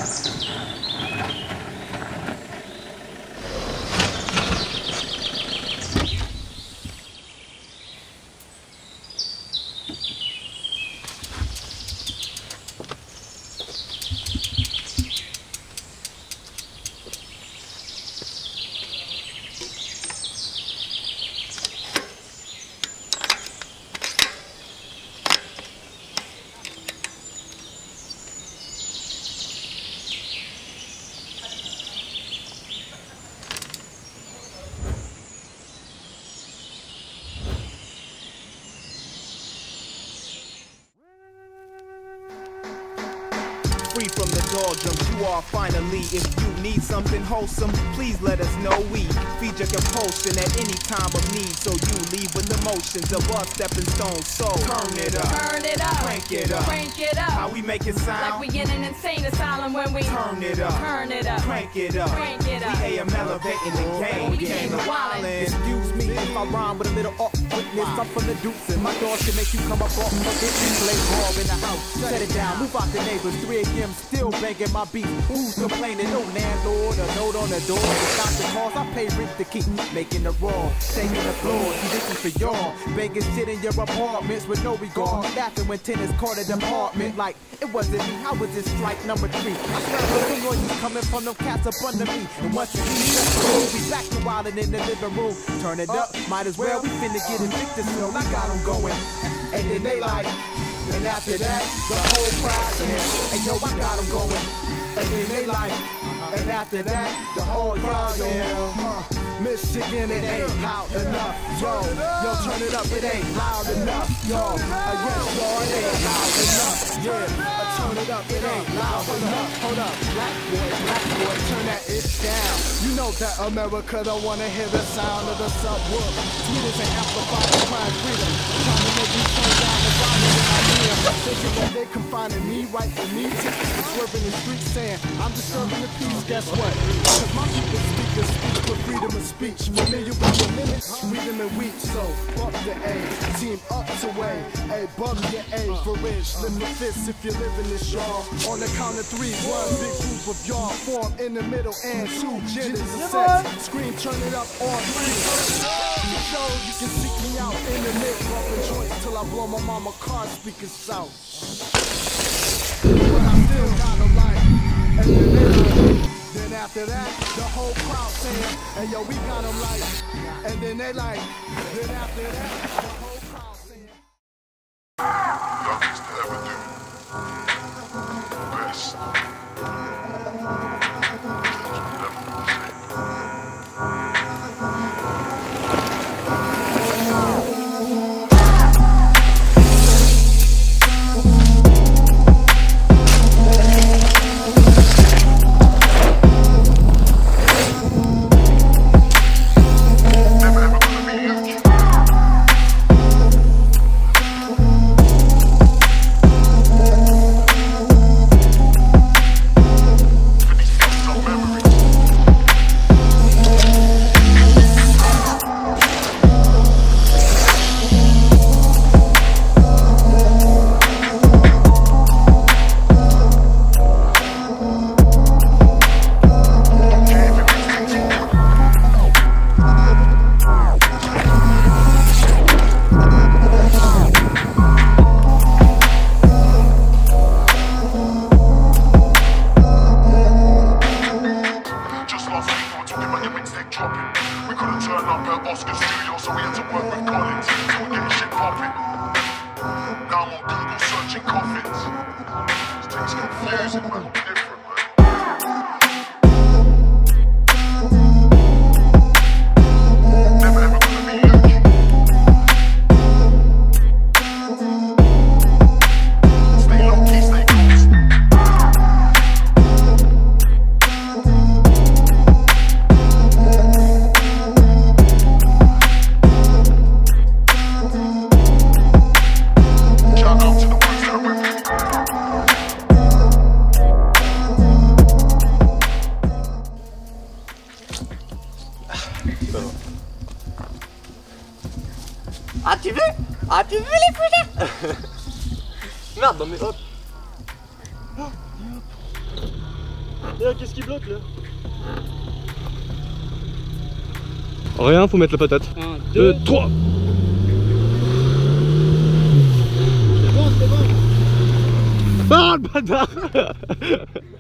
Free from the doldrums, you are finally. If you need something wholesome, please let us know. We feed your compulsion at any time of need, so you leave with emotions above stepping stones. So turn it up, crank it up, How we make it sound? Like we in an insane asylum when we turn it up, crank it up, We AM elevating the game. We came to wildin'. Excuse me if I rhyme with a little off witness. I'm from the Dukes and my doors can make you come up off of it. Play ball in the house, set it down, move out the neighbors. 3 a.m. still banging my beat. Who's complaining? No landlord, a note on the door. To stop the calls, I pay rent to keep making the raw, shaking the floor. See, this is for y'all. Banging shit in your apartments with no regard. Laughing when tenants caught an apartment like it wasn't me. How was this strike number 3? I heard the noises coming from them cats up under me. And once you leave, we back to wildin' in the living room. Turn it up, might as well. We finna get evicted still. I got them going. And then they like, and after that, the whole crowd yeah. And yo, I got them going. And then they like, and after that, the whole crowd yeah. Michigan, it ain't loud enough, yo. Yo, turn it up, it ain't loud enough, yo. Yes, Lord, it ain't loud enough, yeah. Turn it up, it ain't loud enough. Hold up, black boy, turn that itch down. You know that America don't wanna hear the sound of the subwoof. Tweeters ain't amplified to crime freedom. Trying to make me turn down the volume when I hear them. Thinking that they confining me, right for me. Tickets are swerving the streets saying I'm disturbing the peace. Guess what? Cause my people speak for freedom of speech. Familiar with the limits, read them in weeks. So, fuck the A, team up to way. A, bump your A for rich. Lift the fist if you're living this, y'all. On the count of 3, one big group of y'all form in the middle and 2 genders of sex. Scream, turn it up on 3. So you can seek me out in the mix, bumping joints till I blow my mama car speakers out. But I still got a life, and then after that, the whole crowd saying, hey yo, we got them like, and then they like, then after that, the whole crowd saying. Youngest to ever do best. As-tu vu les fusées? Merde, non mais hop. Qu'est-ce qui bloque là? Rien, faut mettre la patate. 1, 2, 3. C'est bon, c'est bon. Ah le bâtard.